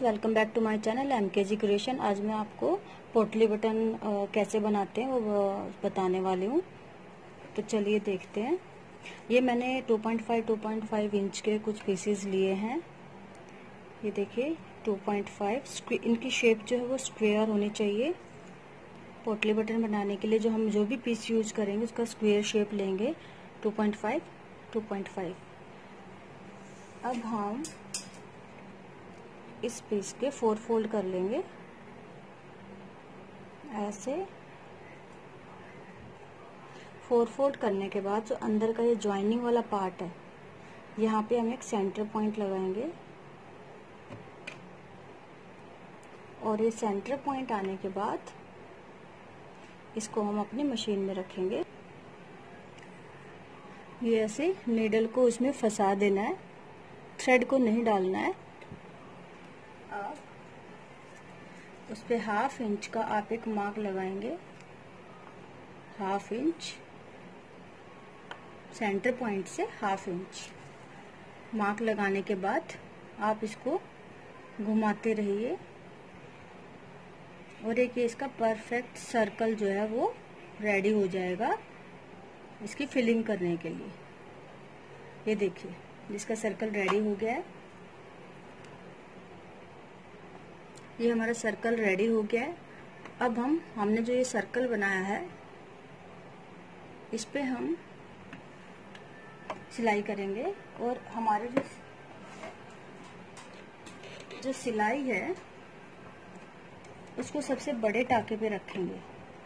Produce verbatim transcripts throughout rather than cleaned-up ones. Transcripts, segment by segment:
Welcome back to my channel M K G creation. आज मैं आपको पोटली बटन कैसे बनाते हैं वो बताने वाली हूँ। तो चलिए देखते हैं। ये मैंने two point five two point five inch के कुछ पीसेस लिए हैं। ये देखिए टू पॉइंट फाइव। इनकी शेप जो है वो स्क्वायर होनी चाहिए। पोटली बटन बनाने के लिए जो हम जो भी पीस यूज करेंगे उसका स्क्वायर शेप लेंगे। Two point five two point five. अब हम इस पीस के फोर फोल्ड कर लेंगे ऐसे। फोर फोल्ड करने के बाद जो अंदर का ये ज्वाइनिंग वाला पार्ट है, यहाँ पे हम एक सेंटर पॉइंट लगाएंगे और ये सेंटर पॉइंट आने के बाद इसको हम अपनी मशीन में रखेंगे। ये ऐसे नीडल को उसमें फंसा देना है, थ्रेड को नहीं डालना है। अब उस पे हाफ इंच का आप एक मार्क लगाएंगे, हाफ इंच सेंटर पॉइंट से हाफ इंच मार्क लगाने के बाद आप इसको घुमाते रहिए और एक इसका परफेक्ट सर्कल जो है वो रेडी हो जाएगा इसकी फिलिंग करने के लिए। ये देखिए जिसका सर्कल रेडी हो गया है, ये हमारा सर्कल रेडी हो गया है। अब हम हमने जो ये सर्कल बनाया है इस पे हम सिलाई करेंगे और हमारे जो जो सिलाई है उसको सबसे बड़े टाके पे रखेंगे।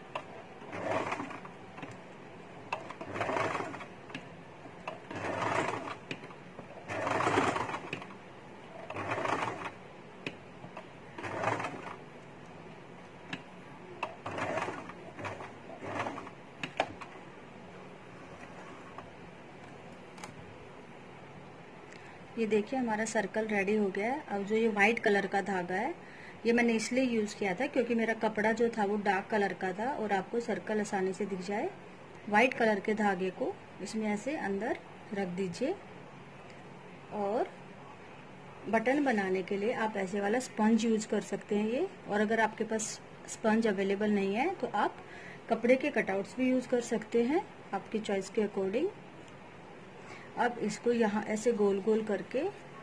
ये देखिए हमारा सर्कल रेडी हो गया है। अब जो ये वाइट कलर का धागा है ये मैंने इसलिए यूज किया था क्योंकि मेरा कपड़ा जो था वो डार्क कलर का था और आपको सर्कल आसानी से दिख जाए। वाइट कलर के धागे को इसमें ऐसे अंदर रख दीजिए और बटन बनाने के लिए आप ऐसे वाला स्पंज यूज कर सकते हैं ये। और अगर आपके पास स्पंज अवेलेबल नहीं है तो आप कपड़े के कटआउट्स भी यूज कर सकते हैं आपकी चॉइस के अकॉर्डिंग। अब इसको यहाँ ऐसे गोल गोल करके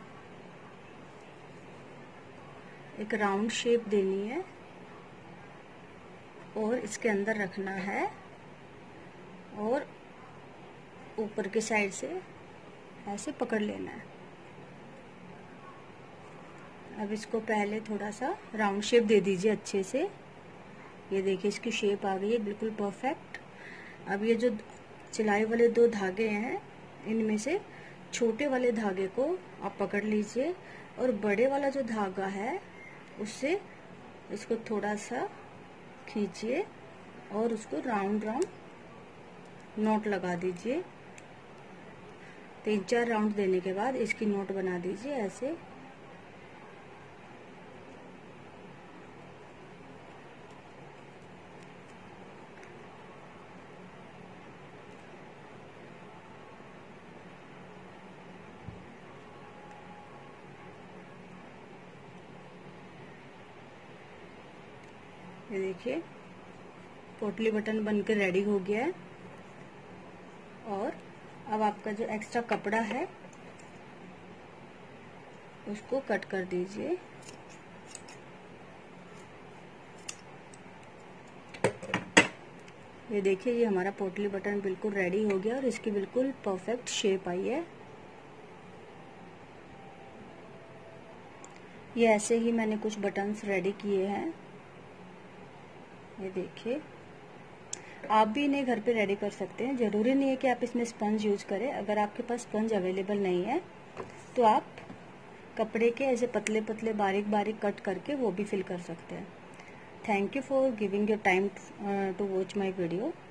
एक राउंड शेप देनी है और इसके अंदर रखना है और ऊपर के साइड से ऐसे पकड़ लेना है। अब इसको पहले थोड़ा सा राउंड शेप दे दीजिए अच्छे से। ये देखिए इसकी शेप आ गई है बिल्कुल परफेक्ट। अब ये जो सिलाई वाले दो धागे हैं इनमें से छोटे वाले धागे को आप पकड़ लीजिए और बड़े वाला जो धागा है उससे इसको थोड़ा सा खींचिए और उसको राउंड राउंड नॉट लगा दीजिए। तीन चार राउंड देने के बाद इसकी नॉट बना दीजिए ऐसे। ये देखिए पोटली बटन बनकर रेडी हो गया है। और अब आपका जो एक्स्ट्रा कपड़ा है उसको कट कर दीजिए। ये देखिए ये हमारा पोटली बटन बिल्कुल रेडी हो गया और इसकी बिल्कुल परफेक्ट शेप आई है। ये ऐसे ही मैंने कुछ बटन्स रेडी किए हैं। ये देखिए आप भी इन्हें घर पे रेडी कर सकते हैं। जरूरी नहीं है कि आप इसमें स्पंज यूज करें। अगर आपके पास स्पंज अवेलेबल नहीं है तो आप कपड़े के ऐसे पतले पतले बारीक बारीक कट करके वो भी फिल कर सकते हैं। Thank you for giving your time to watch my video.